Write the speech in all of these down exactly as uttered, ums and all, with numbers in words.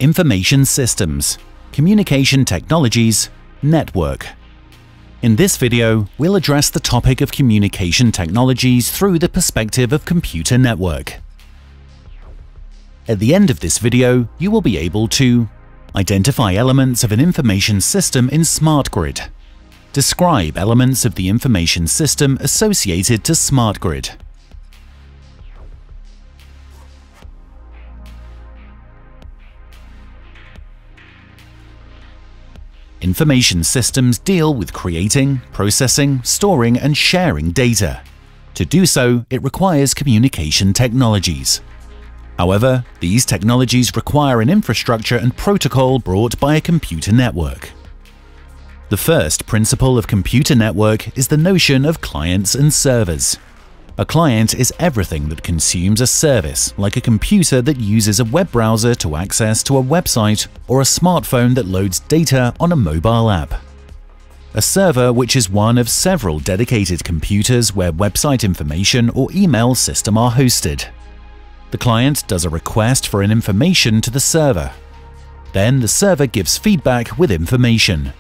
Information systems, communication technologies, network. In this video, we'll address the topic of communication technologies through the perspective of computer network. At the end of this video, you will be able to identify elements of an information system in Smagrinet, describe elements of the information system associated to Smagrinet, information systems deal with creating, processing, storing, and sharing data. To do so, it requires communication technologies. However, these technologies require an infrastructure and protocol brought by a computer network. The first principle of computer network is the notion of clients and servers. A client is everything that consumes a service, like a computer that uses a web browser to access to a website or a smartphone that loads data on a mobile app. A server, which is one of several dedicated computers where website information or email system are hosted. The client does a request for an information to the server. Then the server gives feedback with information.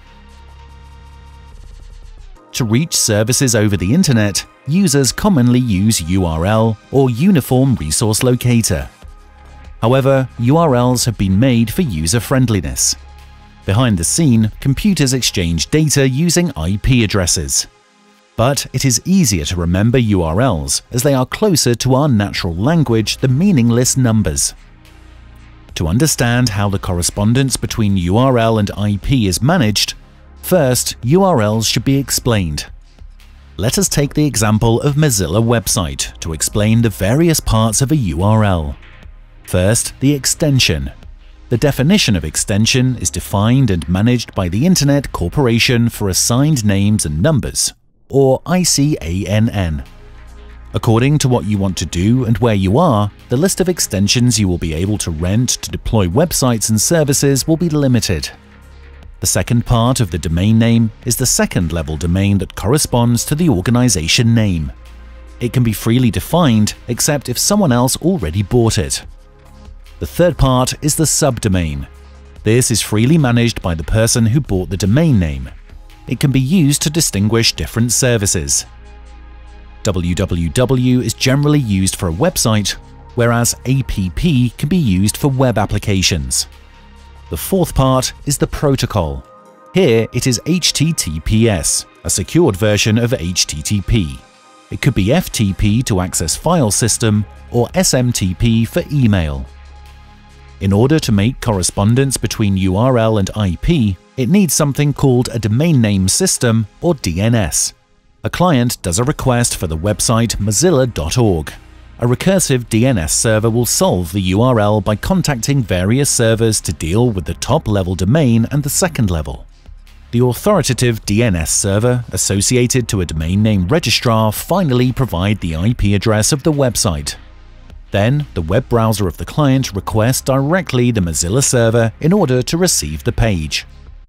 To reach services over the internet, users commonly use U R L or Uniform Resource Locator. However, U R Ls have been made for user-friendliness. Behind the scene, computers exchange data using I P addresses. But it is easier to remember U R Ls as they are closer to our natural language than meaningless numbers. To understand how the correspondence between U R L and I P is managed, first, U R Ls should be explained. Let us take the example of Mozilla website to explain the various parts of a U R L. First, the extension. The definition of extension is defined and managed by the Internet Corporation for Assigned Names and Numbers, or I C A N N. According to what you want to do and where you are, the list of extensions you will be able to rent to deploy websites and services will be limited. The second part of the domain name is the second-level domain that corresponds to the organization name. It can be freely defined, except if someone else already bought it. The third part is the subdomain. This is freely managed by the person who bought the domain name. It can be used to distinguish different services. W W W is generally used for a website, whereas A P P can be used for web applications. The fourth part is the protocol. Here it is H T T P S, a secured version of H T T P. It could be F T P to access file system or S M T P for email. In order to make correspondence between U R L and I P, it needs something called a domain name system or D N S. A client does a request for the website mozilla dot org. A recursive D N S server will solve the U R L by contacting various servers to deal with the top-level domain and the second level. The authoritative D N S server associated to a domain name registrar finally provide the I P address of the website. Then, the web browser of the client requests directly the Mozilla server in order to receive the page.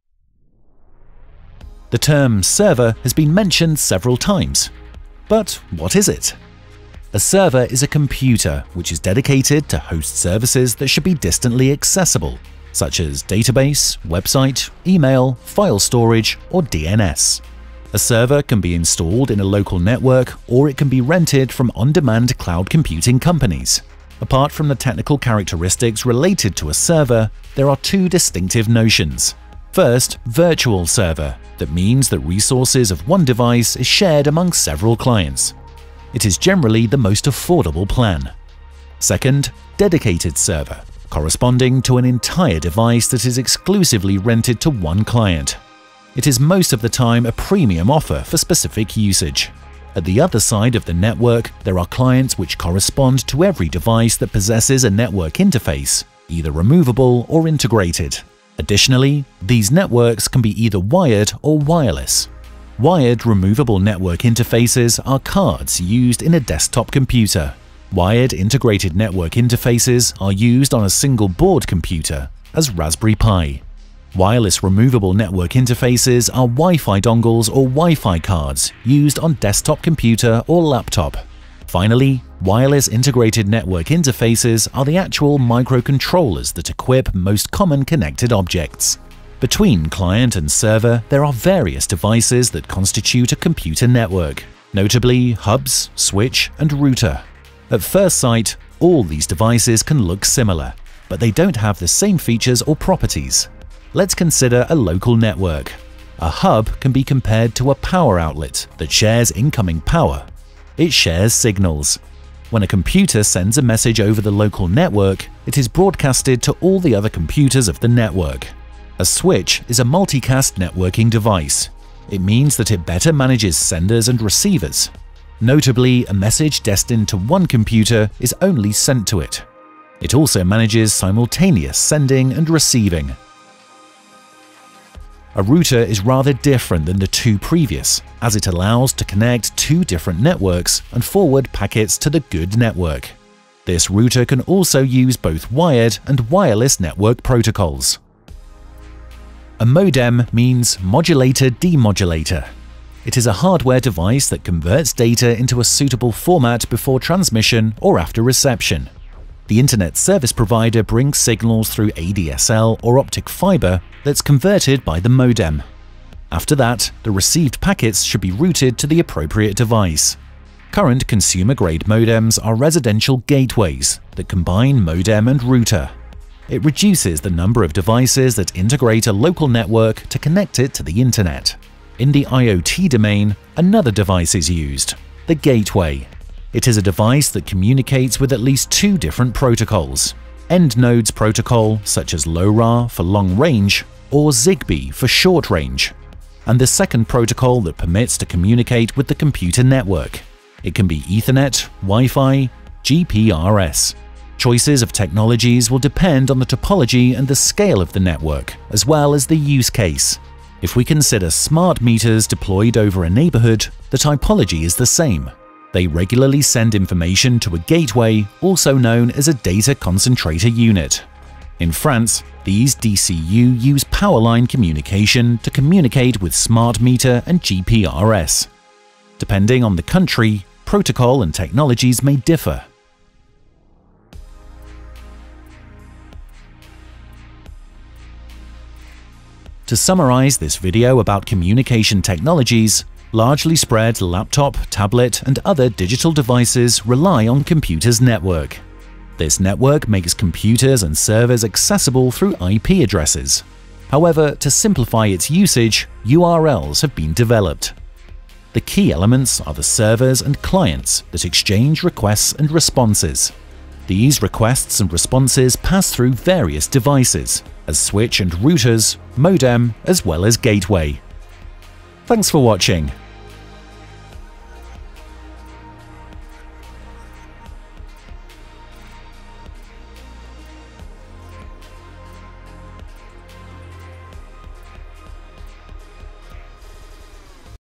The term server has been mentioned several times. But what is it? A server is a computer which is dedicated to host services that should be distantly accessible, such as database, website, email, file storage, or D N S. A server can be installed in a local network, or it can be rented from on-demand cloud computing companies. Apart from the technical characteristics related to a server, there are two distinctive notions. First, virtual server. That means that resources of one device is shared among several clients. It is generally the most affordable plan. Second, dedicated server, corresponding to an entire device that is exclusively rented to one client. It is most of the time a premium offer for specific usage. At the other side of the network, there are clients which correspond to every device that possesses a network interface, either removable or integrated. Additionally, these networks can be either wired or wireless. Wired removable network interfaces are cards used in a desktop computer. Wired integrated network interfaces are used on a single board computer, as Raspberry Pi. Wireless removable network interfaces are Wi-Fi dongles or Wi-Fi cards used on desktop computer or laptop. Finally, Wireless integrated network interfaces are the actual microcontrollers that equip most common connected objects. Between client and server, there are various devices that constitute a computer network, notably hubs, switch, and router. At first sight, all these devices can look similar, but they don't have the same features or properties. Let's consider a local network. A hub can be compared to a power outlet that shares incoming power. It shares signals. When a computer sends a message over the local network, it is broadcasted to all the other computers of the network. A switch is a multicast networking device. It means that it better manages senders and receivers. Notably, a message destined to one computer is only sent to it. It also manages simultaneous sending and receiving. A router is rather different than the two previous, as it allows to connect two different networks and forward packets to the good network. This router can also use both wired and wireless network protocols. A modem means modulator-demodulator. It is a hardware device that converts data into a suitable format before transmission or after reception. The internet service provider brings signals through A D S L or optic fiber that's converted by the modem. After that, the received packets should be routed to the appropriate device. Current consumer-grade modems are residential gateways that combine modem and router. It reduces the number of devices that integrate a local network to connect it to the internet. In the I O T domain, another device is used, the gateway. It is a device that communicates with at least two different protocols: end nodes protocol, such as LoRa for long range, or Zigbee for short range, and the second protocol that permits to communicate with the computer network. It can be Ethernet, Wi-Fi, G P R S. Choices of technologies will depend on the topology and the scale of the network, as well as the use case. If we consider smart meters deployed over a neighborhood, the typology is the same. They regularly send information to a gateway, also known as a data concentrator unit. In France, these D C U use power line communication to communicate with smart meter and G P R S. Depending on the country, protocol and technologies may differ. To summarize this video about communication technologies, largely spread laptop, tablet, and other digital devices rely on computers' network. This network makes computers and servers accessible through I P addresses. However, to simplify its usage, U R Ls have been developed. The key elements are the servers and clients that exchange requests and responses. These requests and responses pass through various devices, as switch and routers, modem, as well as gateway. Thanks for watching.